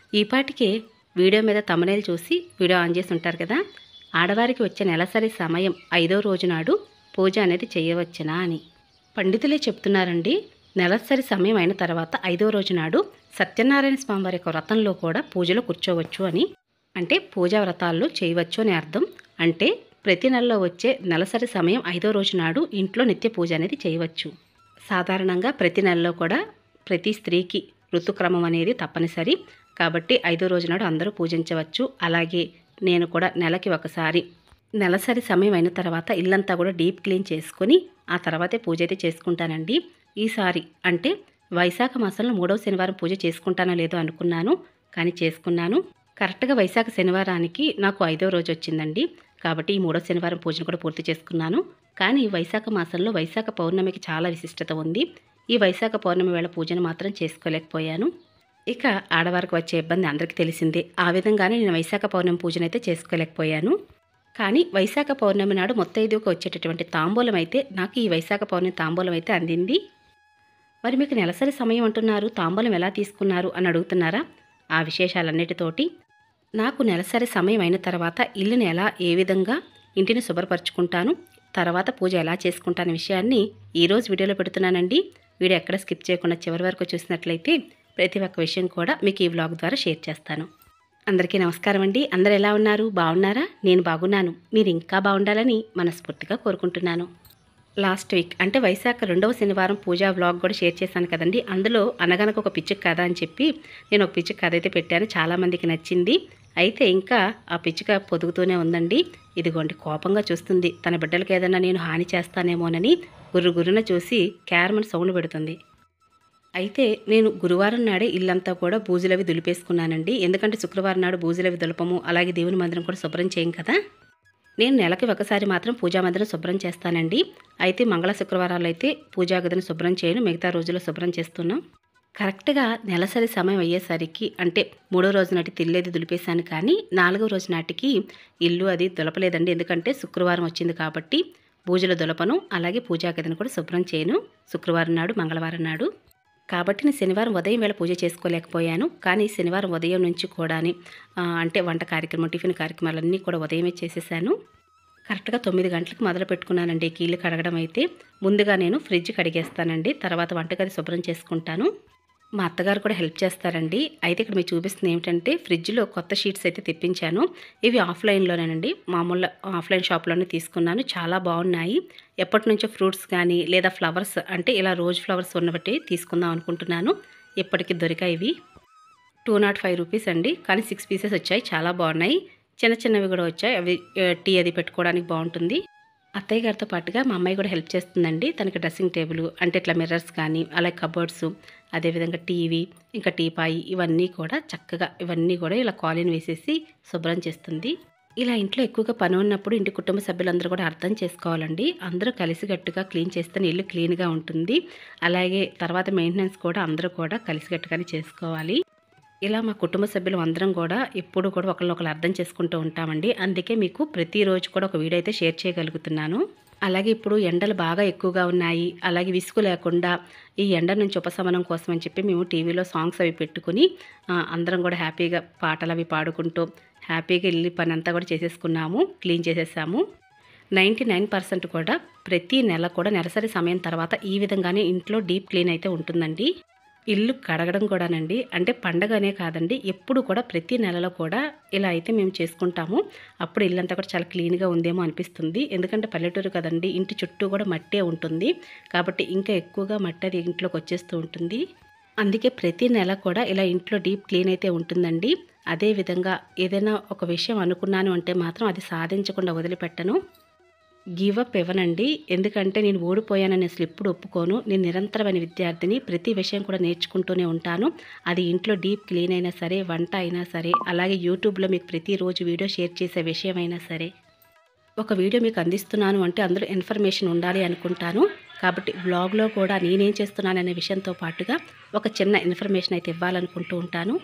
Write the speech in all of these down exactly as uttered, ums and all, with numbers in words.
ఈ పాటికే వీడియో మీద థంబ్నెయిల్ చూసి వీడియో ఆన్ చేసి ఉంటారు కదా, ఆడవారికి వచ్చే నెలసరి సమయం ఐదో రోజు నాడు పూజ అనేది చేయవచ్చునా అని పండితులే చెప్తున్నారండి. నెలసరి సమయం అయిన తర్వాత ఐదో రోజు నాడు సత్యనారాయణ స్వామి వారి యొక్క వ్రతంలో కూడా పూజలో కూర్చోవచ్చు అని, అంటే పూజా వ్రతాల్లో చేయవచ్చు అని అర్థం. అంటే ప్రతి నెలలో వచ్చే నెలసరి సమయం ఐదో రోజు నాడు ఇంట్లో నిత్య పూజ అనేది చేయవచ్చు. సాధారణంగా ప్రతి నెలలో కూడా ప్రతి స్త్రీకి ఋతుక్రమం అనేది తప్పనిసరి కాబట్టి ఐదో రోజు నాడు అందరూ పూజించవచ్చు. అలాగే నేను కూడా నెలకి ఒకసారి నెలసరి సమయం అయిన తర్వాత ఇల్లంతా కూడా డీప్ క్లీన్ చేసుకొని ఆ తర్వాతే పూజ అయితే చేసుకుంటానండి. ఈసారి అంటే వైశాఖ మాసంలో మూడవ శనివారం పూజ చేసుకుంటానో లేదో అనుకున్నాను, కానీ చేసుకున్నాను. కరెక్ట్గా వైశాఖ శనివారానికి నాకు ఐదో రోజు వచ్చిందండి. కాబట్టి ఈ మూడవ శనివారం పూజను కూడా పూర్తి చేసుకున్నాను. కానీ వైశాఖ మాసంలో వైశాఖ పౌర్ణమికి చాలా విశిష్టత ఉంది. ఈ వైశాఖ పౌర్ణమి వేళ పూజను మాత్రం చేసుకోలేకపోయాను. ఇక ఆడవారికి వచ్చే ఇబ్బంది అందరికీ తెలిసిందే. ఆ విధంగానే నేను వైశాఖ పౌర్ణమి పూజనైతే చేసుకోలేకపోయాను. కానీ వైశాఖ పౌర్ణమి నాడు మొత్తైదుకు వచ్చేటటువంటి తాంబూలం అయితే నాకు ఈ వైశాఖ పౌర్ణమి తాంబూలం అయితే అందింది. మరి మీకు నెలసరి సమయం అంటున్నారు, తాంబూలం ఎలా తీసుకున్నారు అని అడుగుతున్నారా? ఆ విశేషాలన్నిటితోటి నాకు నెలసరి సమయం అయిన తర్వాత ఇల్లుని ఎలా ఏ విధంగా ఇంటిని శుభ్రపరచుకుంటాను, తర్వాత పూజ ఎలా చేసుకుంటాను విషయాన్ని ఈరోజు వీడియోలో పెడుతున్నానండి. వీడియో ఎక్కడ స్కిప్ చేయకుండా చివరి వరకు చూసినట్లయితే ప్రతి ఒక్క విషయం కూడా మీకు ఈ వ్లాగ్ ద్వారా షేర్ చేస్తాను. అందరికీ నమస్కారం అండి. అందరు ఎలా ఉన్నారు? బాగున్నారా? నేను బాగున్నాను. మీరు ఇంకా బాగుండాలని మనస్ఫూర్తిగా కోరుకుంటున్నాను. లాస్ట్ వీక్ అంటే వైశాఖ రెండవ శనివారం పూజా వ్లాగ్ కూడా షేర్ చేశాను కదండి. అందులో అనగనక ఒక పిచ్చుక కథ అని చెప్పి నేను ఒక పిచ్చుక కథ అయితే పెట్టాను. చాలామందికి నచ్చింది. అయితే ఇంకా ఆ పిచ్చుక పొదుగుతూనే ఉందండి. ఇదిగోండి కోపంగా చూస్తుంది. తన బిడ్డలకి ఏదైనా నేను హాని చేస్తానేమోనని గుర్రు గుర్రున చూసి క్యారమని సౌండ్ పెడుతుంది. అయితే నేను గురువారం నాడే ఇల్లంతా కూడా బూజులవి దులిపేసుకున్నానండి. ఎందుకంటే శుక్రవారం నాడు బూజులవి దులపము, అలాగే దేవుని మందిరం కూడా శుభ్రం చేయం కదా. నేను నెలకి ఒకసారి మాత్రం పూజా మందిరం శుభ్రం చేస్తానండి. అయితే మంగళ శుక్రవారాలు అయితే పూజా గదిని శుభ్రం చేయను, మిగతా రోజుల్లో శుభ్రం చేస్తున్నాం. కరెక్ట్గా నెలసరి సమయం అయ్యేసరికి అంటే మూడో రోజు నాటి తిల్లేది దులిపేశాను, కానీ నాలుగో రోజు నాటికి ఇల్లు అది దులపలేదండి. ఎందుకంటే శుక్రవారం వచ్చింది కాబట్టి బూజుల దులపను, అలాగే పూజా గదిని కూడా శుభ్రం చేయను శుక్రవారం నాడు మంగళవారం నాడు. కాబట్టి నేను శనివారం ఉదయం వేళ పూజ చేసుకోలేకపోయాను. కానీ శనివారం ఉదయం నుంచి కూడా అంటే వంట కార్యక్రమం, టిఫిన్ కార్యక్రమాలన్నీ కూడా ఉదయమే చేసేసాను. కరెక్ట్గా తొమ్మిది గంటలకు మొదలు పెట్టుకున్నానండి కీళ్ళు కడగడం. అయితే ముందుగా నేను ఫ్రిడ్జ్ కడిగేస్తానండి, తర్వాత వంటగది శుభ్రం చేసుకుంటాను. మా అత్తగారు కూడా హెల్ప్ చేస్తారండి. అయితే ఇక్కడ మీకు చూపిస్తుంది ఏమిటంటే ఫ్రిడ్జ్లో కొత్త షీట్స్ అయితే తెప్పించాను. ఇవి ఆఫ్లైన్లోనేనండి, మామూలు ఆఫ్లైన్ షాప్లోనే తీసుకున్నాను. చాలా బాగున్నాయి. ఎప్పటి నుంచో ఫ్రూట్స్ కానీ లేదా ఫ్లవర్స్ అంటే ఇలా రోజ్ ఫ్లవర్స్ ఉన్నబట్టి తీసుకుందాం అనుకుంటున్నాను. ఇప్పటికి దొరికాయి ఇవి. టూ నాట్ ఫైవ్ రూపీస్ అండి, కానీ సిక్స్ పీసెస్ వచ్చాయి. చాలా బాగున్నాయి. చిన్న చిన్నవి కూడా వచ్చాయి. అవి టీ అది పెట్టుకోవడానికి బాగుంటుంది. అత్తయ్య గారితో పాటుగా మా అమ్మాయి కూడా హెల్ప్ చేస్తుందండి. తనకి డ్రెస్సింగ్ టేబుల్ అంటే ఇట్లా మిర్రర్స్ కానీ, అలాగే కబోర్డ్స్, అదేవిధంగా టీవీ, ఇంకా టీపాయి ఇవన్నీ కూడా చక్కగా ఇవన్నీ కూడా ఇలా కాలిన్ వేసేసి శుభ్రం చేస్తుంది. ఇలా ఇంట్లో ఎక్కువగా పని ఉన్నప్పుడు ఇంటి కుటుంబ సభ్యులందరూ కూడా అర్థం చేసుకోవాలండి. అందరూ కలిసికట్టుగా క్లీన్ చేస్తేనే ఇల్లు క్లీన్గా ఉంటుంది. అలాగే తర్వాత మెయింటెనెన్స్ కూడా అందరూ కూడా కలిసికట్టుగానే చేసుకోవాలి. ఇలా మా కుటుంబ సభ్యులు అందరం కూడా ఎప్పుడు కూడా ఒకరినొకరు అర్థం చేసుకుంటూ ఉంటామండి. అందుకే మీకు ప్రతిరోజు కూడా ఒక వీడియో అయితే షేర్ చేయగలుగుతున్నాను. అలాగే ఇప్పుడు ఎండలు బాగా ఎక్కువగా ఉన్నాయి. అలాగే విసుగు లేకుండా ఈ ఎండ నుంచి ఉపశమనం కోసం అని చెప్పి మేము టీవీలో సాంగ్స్ అవి పెట్టుకుని అందరం కూడా హ్యాపీగా పాటలు అవి పాడుకుంటూ హ్యాపీగా ఇల్లు పని అంతా కూడా చేసేసుకున్నాము, క్లీన్ చేసేసాము. నైంటీ నైన్ పర్సెంట్ కూడా ప్రతి నెల కూడా నెలసరి సమయం తర్వాత ఈ విధంగానే ఇంట్లో డీప్ క్లీన్ అయితే ఉంటుందండి. ఇల్లు కడగడం కూడానండి, అంటే పండగనే కాదండి, ఎప్పుడు కూడా ప్రతి నెలలో కూడా ఇలా అయితే మేము చేసుకుంటాము. అప్పుడు ఇల్లంతా కూడా చాలా క్లీన్గా ఉందేమో అనిపిస్తుంది. ఎందుకంటే పల్లెటూరు కదండి, ఇంటి చుట్టూ కూడా మట్టే ఉంటుంది. కాబట్టి ఇంకా ఎక్కువగా మట్టి అది ఇంట్లోకి వచ్చేస్తూ ఉంటుంది. అందుకే ప్రతి నెల కూడా ఇలా ఇంట్లో డీప్ క్లీన్ అయితే ఉంటుందండి. అదేవిధంగా ఏదైనా ఒక విషయం అనుకున్నాను అంటే మాత్రం అది సాధించకుండా వదిలిపెట్టను, గివ్ అప్ ఇవ్వనండి. ఎందుకంటే నేను ఓడిపోయానని అసలు ఎప్పుడు ఒప్పుకోను. నేను నిరంతరమైన విద్యార్థిని, ప్రతి విషయం కూడా నేర్చుకుంటూనే ఉంటాను. అది ఇంట్లో డీప్ క్లీన్ అయినా సరే, వంట అయినా సరే, అలాగే యూట్యూబ్లో మీకు ప్రతిరోజు వీడియో షేర్ చేసే విషయం అయినా సరే. ఒక వీడియో మీకు అందిస్తున్నాను అంటే అందులో ఇన్ఫర్మేషన్ ఉండాలి అనుకుంటాను. కాబట్టి వ్లాగ్లో కూడా నేనేం చేస్తున్నాననే విషయంతో పాటుగా ఒక చిన్న ఇన్ఫర్మేషన్ అయితే ఇవ్వాలనుకుంటూ ఉంటాను.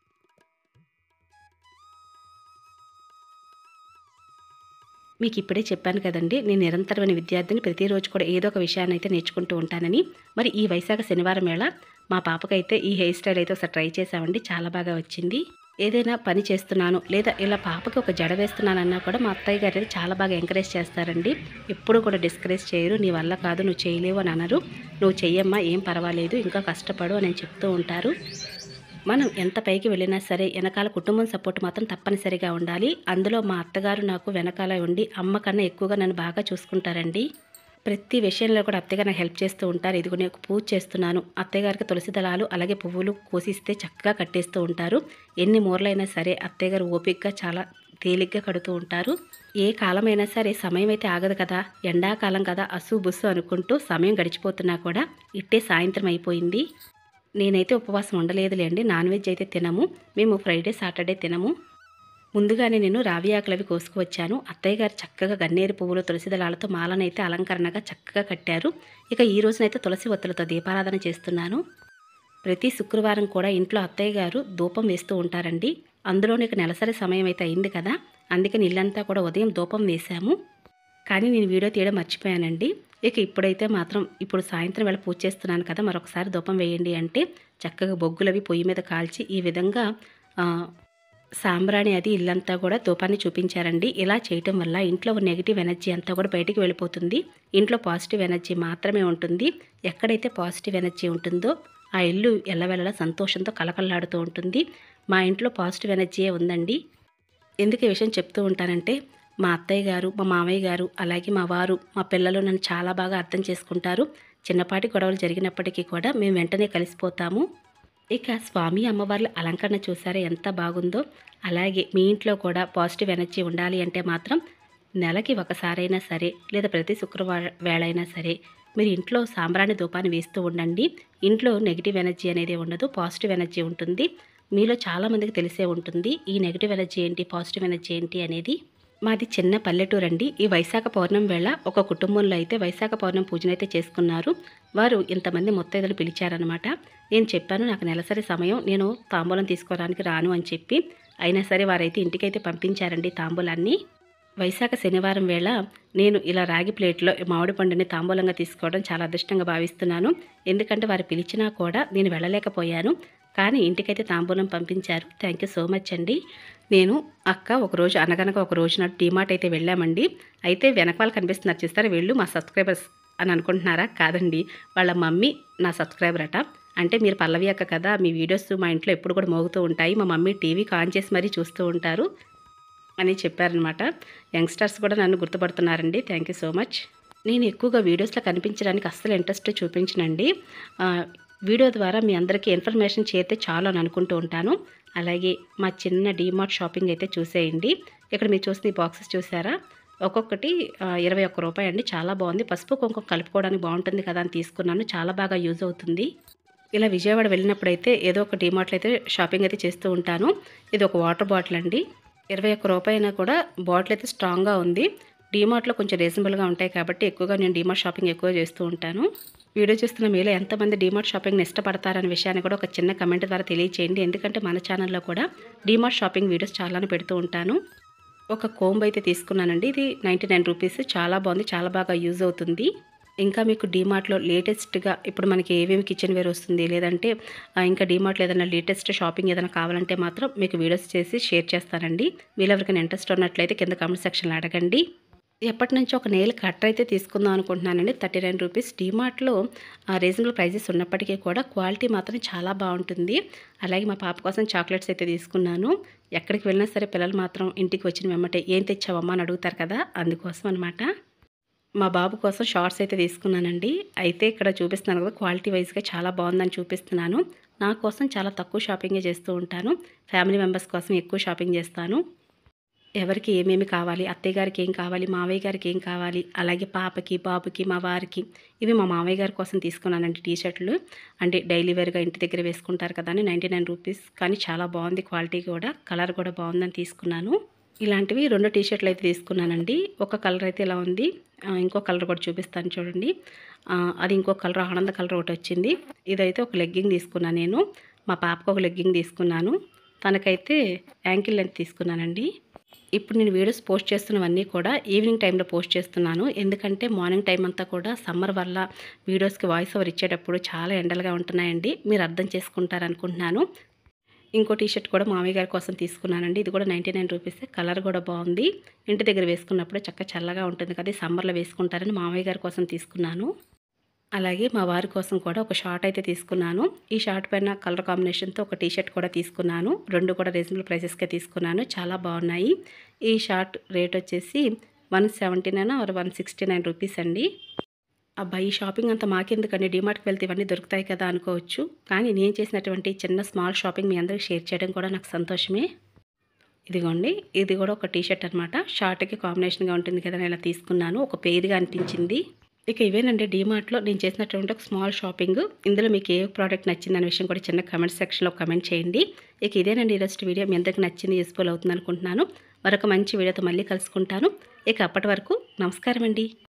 మీకు ఇప్పుడే చెప్పాను కదండి, నేను నిరంతరమైన విద్యార్థిని, ప్రతిరోజు కూడా ఏదో ఒక విషయాన్ని అయితే నేర్చుకుంటూ ఉంటానని. మరి ఈ వైశాఖ శనివారం వేళ మా పాపకైతే ఈ హెయిర్ స్టైల్ అయితే ఒకసారి ట్రై చేసామండి, చాలా బాగా వచ్చింది. ఏదైనా పని చేస్తున్నాను లేదా ఇలా పాపకి ఒక జడ వేస్తున్నానన్నా కూడా మా అత్తయ్య గారు అయితే చాలా బాగా ఎంకరేజ్ చేస్తారండి. ఎప్పుడు కూడా డిస్కరేజ్ చేయరు. నీ వల్ల కాదు, నువ్వు చేయలేవు అని అనరు. నువ్వు చెయ్యమ్మా, ఏం పర్వాలేదు, ఇంకా కష్టపడు అని చెప్తూ ఉంటారు. మనం ఎంత పైకి వెళ్ళినా సరే వెనకాల కుటుంబం సపోర్ట్ మాత్రం తప్పనిసరిగా ఉండాలి. అందులో మా అత్తగారు నాకు వెనకాల ఉండి అమ్మ కన్నా ఎక్కువగా నన్ను బాగా చూసుకుంటారండి. ప్రతి విషయంలో కూడా అత్తయ్య నాకు హెల్ప్ చేస్తూ ఉంటారు. ఇదిగో నేను పూజ చేస్తున్నాను, అత్తయ్య గారికి తులసి దళాలు అలాగే పువ్వులు కోసిస్తే చక్కగా కట్టేస్తూ ఉంటారు. ఎన్ని మూరలైనా సరే అత్తయ్య గారు ఓపికగా చాలా తేలిగ్గా కడుతూ ఉంటారు. ఏ కాలమైనా సరే సమయం అయితే ఆగదు కదా, ఎండాకాలం కదా అసు బుస్సు అనుకుంటూ సమయం గడిచిపోతున్నా కూడా ఇట్టే సాయంత్రం అయిపోయింది. నేనైతే ఉపవాసం ఉండలేదులేండి, నాన్ వెజ్ అయితే తినము మేము, ఫ్రైడే సాటర్డే తినము. ముందుగానే నేను రావి ఆకులు అవి కోసుకువచ్చాను. అత్తయ్య గారు చక్కగా గన్నేరు పువ్వులు తులసి దళాలతో మాలనైతే అలంకరణగా చక్కగా కట్టారు. ఇక ఈ రోజునైతే తులసి ఒత్తులతో దీపారాధన చేస్తున్నాను. ప్రతి శుక్రవారం కూడా ఇంట్లో అత్తయ్య గారు ధూపం వేస్తూ ఉంటారండి. అందులో నీకు నెలసరి సమయం అయితే అయింది కదా, అందుకని ఇల్లంతా కూడా ఉదయం ధూపం వేశాము. కానీ నేను వీడియో తీయడం మర్చిపోయానండి. ఇక ఇప్పుడైతే మాత్రం ఇప్పుడు సాయంత్రం వేళ పూజ చేస్తున్నాను కదా, మరొకసారి ధూపం వేయండి అంటే చక్కగా బొగ్గులవి పొయ్యి మీద కాల్చి ఈ విధంగా సాంబ్రాణి అది ఇల్లంతా కూడా ధూపాన్ని చూపించారండి. ఇలా చేయటం వల్ల ఇంట్లో నెగిటివ్ ఎనర్జీ అంతా కూడా బయటికి వెళ్ళిపోతుంది. ఇంట్లో పాజిటివ్ ఎనర్జీ మాత్రమే ఉంటుంది. ఎక్కడైతే పాజిటివ్ ఎనర్జీ ఉంటుందో ఆ ఇల్లు ఎల్లవెల్లలా సంతోషంతో కలకల్లాడుతూ ఉంటుంది. మా ఇంట్లో పాజిటివ్ ఎనర్జీయే ఉందండి. ఎందుకు ఈ విషయం చెప్తూ ఉంటానంటే మా అత్తయ్య గారు, మా మామయ్య గారు, అలాగే మా వారు, మా పిల్లలు నన్ను చాలా బాగా అర్థం చేసుకుంటారు. చిన్నపాటి గొడవలు జరిగినప్పటికీ కూడా మేము వెంటనే కలిసిపోతాము. ఇక స్వామి అమ్మవార్ల అలంకరణ చూసారా ఎంత బాగుందో. అలాగే మీ ఇంట్లో కూడా పాజిటివ్ ఎనర్జీ ఉండాలి అంటే మాత్రం నెలకి ఒకసారైనా సరే లేదా ప్రతి శుక్రవారం వేళైనా సరే మీరు ఇంట్లో సాంబ్రాణి ధూపాన్ని వేస్తూ ఉండండి. ఇంట్లో నెగిటివ్ ఎనర్జీ అనేది ఉండదు, పాజిటివ్ ఎనర్జీ ఉంటుంది. మీలో చాలామందికి తెలిసే ఉంటుంది ఈ నెగిటివ్ ఎనర్జీ ఏంటి, పాజిటివ్ ఎనర్జీ ఏంటి అనేది. మాది చిన్న పల్లెటూరు అండి. ఈ వైశాఖ పౌర్ణమి వేళ ఒక కుటుంబంలో అయితే వైశాఖ పౌర్ణమి పూజనైతే చేసుకున్నారు. వారు ఇంతమంది ముత్తైదులు పిలిచారనమాట. నేను చెప్పాను నాకు నెలసరి సమయం, నేను తాంబూలం తీసుకోవడానికి రాను అని చెప్పి, అయినా సరే వారైతే ఇంటికైతే పంపించారండి తాంబూలాన్ని. వైశాఖ శనివారం వేళ నేను ఇలా రాగి ప్లేట్లో మామిడి పండుని తాంబూలంగా తీసుకోవడం చాలా అదృష్టంగా భావిస్తున్నాను. ఎందుకంటే వారు పిలిచినా కూడా నేను వెళ్ళలేకపోయాను, కానీ ఇంటికైతే తాంబూలం పంపించారు. థ్యాంక్ యూ సో మచ్ అండి. నేను అక్క ఒకరోజు అనగనగా ఒక రోజు నాడు డీమార్ట్ అయితే వెళ్ళామండి. అయితే వెనక వాళ్ళు కనిపిస్తున్నారు చూస్తారా, వీళ్ళు మా సబ్స్క్రైబర్స్ అని అనుకుంటున్నారా? కాదండి, వాళ్ళ మమ్మీ నా సబ్స్క్రైబర్ అట. అంటే మీరు పల్లవి అక్క కదా, మీ వీడియోస్ మా ఇంట్లో ఎప్పుడు కూడా మోగుతూ ఉంటాయి, మా మమ్మీ టీవీ ఆన్ చేసి మరీ చూస్తూ ఉంటారు అని చెప్పారనమాట. యంగ్స్టర్స్ కూడా నన్ను గుర్తుపడుతున్నారండి. Thank you so much. నేను ఎక్కువగా వీడియోస్లో కనిపించడానికి అస్సలు ఇంట్రెస్ట్ చూపించనండి. వీడియో ద్వారా మీ అందరికీ ఇన్ఫర్మేషన్ చేరితే చాలు అని అనుకుంటూ ఉంటాను. అలాగే మా చిన్న డీమార్ట్ షాపింగ్ అయితే చూసేయండి. ఇక్కడ మీరు చూస్తే ఈ బాక్సెస్ చూసారా, ఒక్కొక్కటి ఇరవై ఒక్క రూపాయి అండి. చాలా బాగుంది, పసుపు కుంకుమ కలుపుకోవడానికి బాగుంటుంది కదా అని తీసుకున్నాను. చాలా బాగా యూజ్ అవుతుంది. ఇలా విజయవాడ వెళ్ళినప్పుడైతే ఏదో ఒక డీమార్ట్లో అయితే షాపింగ్ అయితే చేస్తూ ఉంటాను. ఇది ఒక వాటర్ బాటిల్ అండి, ఇరవై ఒక్క రూపాయి అయినా కూడా బాటిల్ అయితే స్ట్రాంగ్గా ఉంది. డీమార్ట్లో కొంచెం రీజనబుల్గా ఉంటాయి కాబట్టి ఎక్కువగా నేను డీమార్ట్ షాపింగ్ ఎక్కువ చేస్తూ ఉంటాను. వీడియో చూస్తున్న మీలో ఎంతమంది డీమార్ట్ షాపింగ్ని ఇష్టపడతారనే విషయాన్ని కూడా ఒక చిన్న కమెంట్ ద్వారా తెలియచేయండి. ఎందుకంటే మన ఛానల్లో కూడా డీమార్ట్ షాపింగ్ వీడియోస్ చాలానే పెడుతూ ఉంటాను. ఒక కోంబ్ అయితే తీసుకున్నానండి, ఇది నైంటీ నైన్ రూపీస్. చాలా బాగుంది, చాలా బాగా యూజ్ అవుతుంది. ఇంకా మీకు డీమార్ట్లో లేటెస్ట్గా ఇప్పుడు మనకి ఏమేమి కిచెన్ వేర్ వస్తుంది, లేదంటే ఇంకా డీమార్ట్లో ఏదైనా లేటెస్ట్ షాపింగ్ ఏదైనా కావాలంటే మాత్రం మీకు వీడియోస్ చేసి షేర్ చేస్తానండి. మీరు ఎవరికైనా ఇంట్రెస్ట్ ఉన్నట్లయితే కింద కామెంట్ సెక్షన్లో అడగండి. ఎప్పటి నుంచో ఒక నెయిల్ కట్టర్ అయితే తీసుకుందాం అనుకుంటున్నానండి. Thirty nine rupees. డీమార్ట్లో రీజనబుల్ ప్రైజెస్ ఉన్నప్పటికీ కూడా క్వాలిటీ మాత్రం చాలా బాగుంటుంది. అలాగే మా పాప కోసం చాక్లెట్స్ అయితే తీసుకున్నాను. ఎక్కడికి వెళ్ళినా సరే పిల్లలు మాత్రం ఇంటికి వచ్చిన వెంబటే ఏం తెచ్చావమ్మా అని అడుగుతారు కదా, అందుకోసం అనమాట. మా బాబు కోసం షార్ట్స్ అయితే తీసుకున్నానండి. అయితే ఇక్కడ చూపిస్తున్నాను కదా, క్వాలిటీ వైజ్గా చాలా బాగుందని చూపిస్తున్నాను. నా కోసం చాలా తక్కువ షాపింగే చేస్తూ ఉంటాను. ఫ్యామిలీ మెంబర్స్ కోసం ఎక్కువ షాపింగ్ చేస్తాను. ఎవరికి ఏమేమి కావాలి, అత్తయ్య గారికి ఏం కావాలి, మావయ్య గారికి ఏం కావాలి, అలాగే పాపకి, బాబుకి, మా వారికి. ఇవి మా మావయ్య గారి కోసం తీసుకున్నానండి టీషర్ట్లు. అంటే డైలీ వేర్గా ఇంటి దగ్గర వేసుకుంటారు కదా అని నైంటీ నైన్ రూపీస్. కానీ చాలా బాగుంది, క్వాలిటీ కూడా, కలర్ కూడా బాగుందని తీసుకున్నాను. ఇలాంటివి రెండు టీషర్ట్లు అయితే తీసుకున్నానండి. ఒక కలర్ అయితే ఇలా ఉంది, ఇంకో కలర్ కూడా చూపిస్తాను చూడండి. అది ఇంకో కలర్, ఆనంద కలర్ ఒకటి వచ్చింది. ఇదైతే ఒక లెగ్గింగ్ తీసుకున్నాను నేను. మా పాపకు ఒక లెగ్గింగ్ తీసుకున్నాను, తనకైతే యాంకిల్ లెంత్ తీసుకున్నానండి. ఇప్పుడు నేను వీడియోస్ పోస్ట్ చేస్తున్నవన్నీ కూడా ఈవినింగ్ టైంలో పోస్ట్ చేస్తున్నాను. ఎందుకంటే మార్నింగ్ టైం అంతా కూడా సమ్మర్ వల్ల వీడియోస్కి వాయిస్ ఓవర్ ఇచ్చేటప్పుడు చాలా ఎండలుగా ఉంటున్నాయండి. మీరు అర్థం చేసుకుంటారనుకుంటున్నాను. ఇంకో టీ షర్ట్ కూడా మామయ్య గారి కోసం తీసుకున్నానండి. ఇది కూడా నైంటీ నైన్ రూపీసే. కలర్ కూడా బాగుంది. ఇంటి దగ్గర వేసుకున్నప్పుడు చక్కగా చల్లగా ఉంటుంది కదా, సమ్మర్లో వేసుకుంటారని మామయ్య గారి కోసం తీసుకున్నాను. అలాగే మా వారి కోసం కూడా ఒక షార్ట్ అయితే తీసుకున్నాను. ఈ షార్ట్ పైన కలర్ కాంబినేషన్తో ఒక టీ షర్ట్ కూడా తీసుకున్నాను. రెండు కూడా రీజనబుల్ ప్రైసెస్కే తీసుకున్నాను. చాలా బాగున్నాయి. ఈ షార్ట్ రేట్ వచ్చేసి one seventy nine or one sixty nine rupees అండి. అబ్బా, ఈ షాపింగ్ అంతా మాకెందుకండి, డిమార్ట్కి వెళ్తే ఇవన్నీ దొరుకుతాయి కదా అనుకోవచ్చు. కానీ నేను చేసినటువంటి చిన్న స్మాల్ షాపింగ్ మీ అందరికీ షేర్ చేయడం కూడా నాకు సంతోషమే. ఇదిగోండి, ఇది కూడా ఒక టీ షర్ట్ అనమాట. షార్ట్కి కాంబినేషన్గా ఉంటుంది కదా, నేను ఇలా తీసుకున్నాను. ఒక పేరుగా అనిపించింది. ఇక ఇవేనండి డీమార్ట్లో నేను చేసినటువంటి ఒక స్మాల్ షాపింగ్. ఇందులో మీకు ఏ ప్రోడక్ట్ నచ్చిందనే విషయం కూడా చిన్న కమెంట్ సెక్షన్లో కమెంట్ చేయండి. ఇక ఇదేనండి ఈరోజు వీడియో. మీ అందరికీ నచ్చింది, యూస్ఫుల్ అవుతుంది అనుకుంటున్నాను. మరొక మంచి వీడియోతో మళ్ళీ కలుసుకుంటాను. ఇక అప్పటి వరకు నమస్కారం అండి.